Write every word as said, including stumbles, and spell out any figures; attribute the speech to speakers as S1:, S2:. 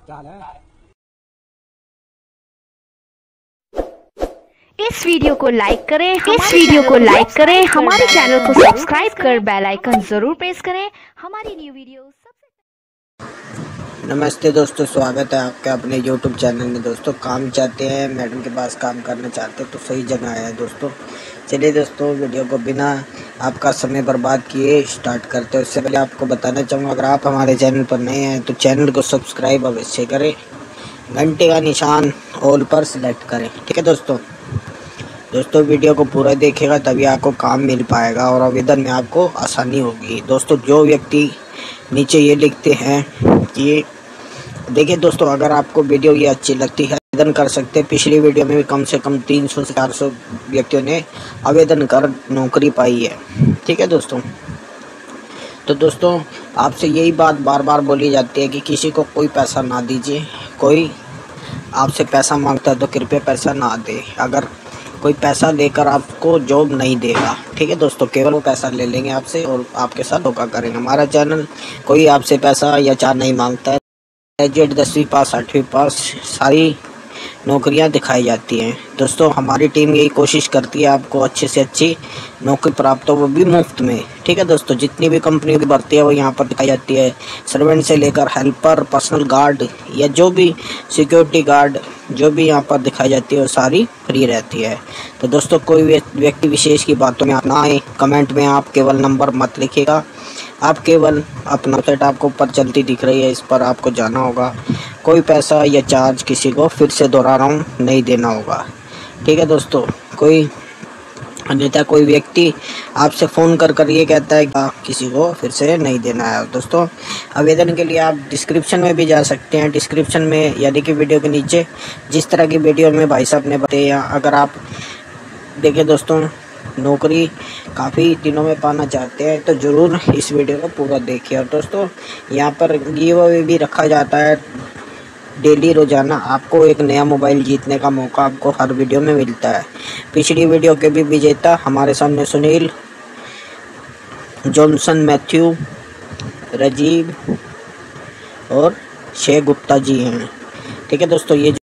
S1: क्या हाल है?
S2: इस वीडियो को लाइक करें इस वीडियो को लाइक करें हमारे चैनल को सब्सक्राइब कर बेल आइकन जरूर प्रेस करें हमारी न्यू वीडियो सबसे।
S3: नमस्ते दोस्तों, स्वागत है आपका अपने यूट्यूब चैनल में। दोस्तों, काम चाहते हैं, मैडम के पास काम करना चाहते हैं तो सही जगह आया है दोस्तों। चलिए दोस्तों, वीडियो को बिना आपका समय बर्बाद किए स्टार्ट करते हैं। उससे पहले आपको बताना चाहूँगा, अगर आप हमारे चैनल पर नए हैं तो चैनल को सब्सक्राइब अवश्य करें, घंटे का निशान ऑल पर सेलेक्ट करें। ठीक है दोस्तों दोस्तों वीडियो को पूरा देखेगा तभी आपको काम मिल पाएगा और आवेदन में आपको आसानी होगी। दोस्तों, जो व्यक्ति नीचे ये लिखते हैं कि देखिए दोस्तों, अगर आपको वीडियो ये अच्छी लगती है आवेदन कर सकते हैं। पिछली वीडियो में भी कम से कम तीन सौ से चार सौ व्यक्तियों ने आवेदन कर नौकरी पाई है। ठीक है दोस्तों तो दोस्तों आपसे यही बात बार बार बोली जाती है कि किसी को कोई पैसा ना दीजिए। कोई आपसे पैसा मांगता है तो कृपया पैसा ना दे। अगर कोई पैसा लेकर आपको जॉब नहीं देगा, ठीक है दोस्तों, केवल वो पैसा ले लेंगे आपसे और आपके साथ धोखा करेंगे। हमारा चैनल कोई आपसे पैसा या चार नहीं मांगता है। ग्रेजुएट, दसवीं पास, आठवीं पास सारी नौकरियां दिखाई जाती हैं। दोस्तों, हमारी टीम यही कोशिश करती है आपको अच्छी से अच्छी नौकरी प्राप्त हो, वो भी मुफ्त में। ठीक है दोस्तों, जितनी भी कंपनियों की भर्ती है वो यहाँ पर दिखाई जाती है। सर्वेंट से लेकर हेल्पर, पर्सनल गार्ड या जो भी सिक्योरिटी गार्ड जो भी यहाँ पर दिखाई जाती है वो सारी फ्री रहती है। तो दोस्तों, कोई व्यक्ति विशेष की बातों में आप ना आए। कमेंट में आप केवल नंबर मत लिखिएगा, आप केवल अपना वेबसाइट आपको ऊपर चलती दिख रही है, इस पर आपको जाना होगा। कोई पैसा या चार्ज किसी को, फिर से दोहरा रहा हूँ, नहीं देना होगा। ठीक है दोस्तों, कोई अन्यथा कोई व्यक्ति आपसे फ़ोन कर कर ये कहता है कि किसी को फिर से नहीं देना है। दोस्तों, आवेदन के लिए आप डिस्क्रिप्शन में भी जा सकते हैं। डिस्क्रिप्शन में यानी कि वीडियो के नीचे जिस तरह की वीडियो में भाई साहब ने बताया, अगर आप देखिए दोस्तों नौकरी काफ़ी दिनों में पाना चाहते हैं तो ज़रूर इस वीडियो को पूरा देखिए। और दोस्तों, यहाँ पर गिव अवे भी रखा जाता है डेली, रोजाना आपको एक नया मोबाइल जीतने का मौका आपको हर वीडियो में मिलता है। पिछली वीडियो के भी विजेता हमारे सामने सुनील, जॉनसन, मैथ्यू, राजीव और शेख गुप्ता जी हैं। ठीक है दोस्तों, ये